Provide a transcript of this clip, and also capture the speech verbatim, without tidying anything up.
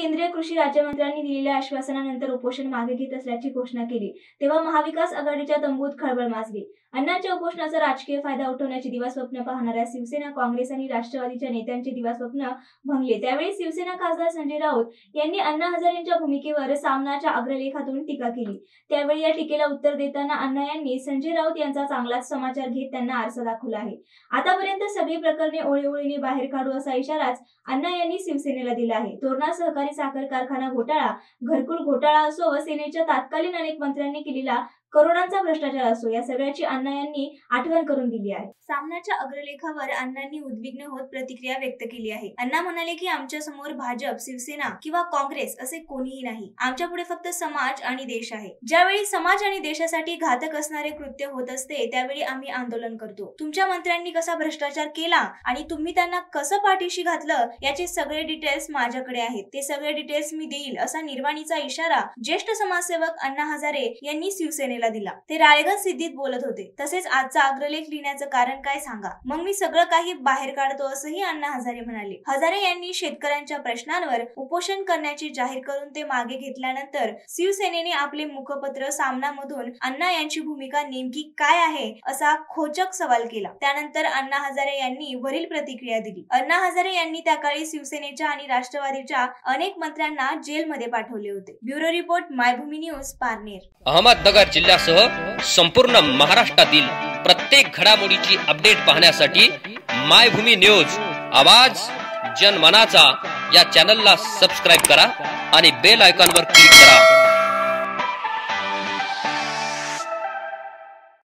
केंद्रीय कृषी राज्यमंत्र्यांनी दिलेल्या आश्वासनानंतर उपोषण मागे घेत असल्याची घोषणा केली तेव्हा महाविकास आघाडीच्या तंबूत खळबळ माजली। अण्णांच्या उपोषणाचा राजकीय फायदा उठवण्याची दिवास्वप्न पाहणाऱ्या शिवसेना, काँग्रेस आणि राष्ट्रवादीच्या नेत्यांचे दिवास्वप्न भंगले। त्यावेळी शिवसेना खासदार संजय राऊत यांनी अण्णा हजारेंच्या भूमिकेवर सामनाच्या अग्रलेखातून टीका केली। त्यावेळी या टीकेला उत्तर देताना अण्णा यांनी संजय राऊत यांचा चांगलाच समाचार घेत त्यांना आरसा दाखवला आहे। आतापर्यंत सगळी प्रकरणे ओळीओळीने बाहेर काढू असा इशाराच अण्णा यांनी शिवसेनेला दिला आहे। तोरणा सहकारी साखर कारखाना घोटाळा, घरकुल घोटाळा असो व सेनेच्या तत्कालीन अनेक मंत्र्यांनी केलेला करोडांचा भ्रष्टाचार असो, या सगळ्याची अण्णा यांनी आठवण करून दिली आहे। सामनाच्या अग्रलेखावर अण्णांनी उद्विग्न होत प्रतिक्रिया व्यक्त केली आहे। अण्णा म्हणाले की आमच्या समोर भाजप, शिवसेना किंवा काँग्रेस असे कोणीही नाही, आमच्या पुढे फक्त समाज आणि देश आहे। ज्यावेळी समाज आणि देशासाठी घातक असणारे कृत्य होत असते त्यावेळी आम्ही आंदोलन करतो। तुमच्या मंत्र्यांनी कसा भ्रष्टाचार केला आणि तुम्ही त्यांना कसं पाठीशी घातलं याचे सगळे डिटेल्स माझ्याकडे आहेत, ते सगळे डिटेल्स मी देईल असा निर्वाणीचा इशारा ज्येष्ठ समाजसेवक अण्णा हजारे यांनी शिवसेनेला दिला। ते राळेगण सिद्धीत बोलत होते। तसेच आजचा अग्रलेख लिहिण्याचं कारण काय सांगा, मग मी सगळं काही बाहेर काढतो असंही अण्णा हजारे म्हणाले। हजारे यांनी शेतकऱ्यांच्या प्रश्नांवर उपोषण करण्याचे जाहीर करून ते मागे घेतल्यानंतर शिवसेनेने आपले मुखपत्र सामनामधून अण्णा यांची भूमिका नेमकी काय आहे असा खोचक सवाल केला। त्यानंतर अण्णा हजारे यांनी वरील प्रतिक्रिया दिली। अण्णा हजारे यांनी त्या काळी शिवसेनेच्या आणि राष्ट्रवादीच्या अनेक मंत्र्यांना जेलमध्ये पाठवले होते। Bureau report, Maybhumi news, Parner. Ahmednagar जिल्ह्यासह संपूर्ण महाराष्ट्रातील प्रत्येक घडामोडीची अपडेट पाहण्यासाठी मायभूमी न्यूज आवाज जनमनाचा या चॅनलला सबस्क्राइब करा आणि बेल आयकॉनवर क्लिक करा।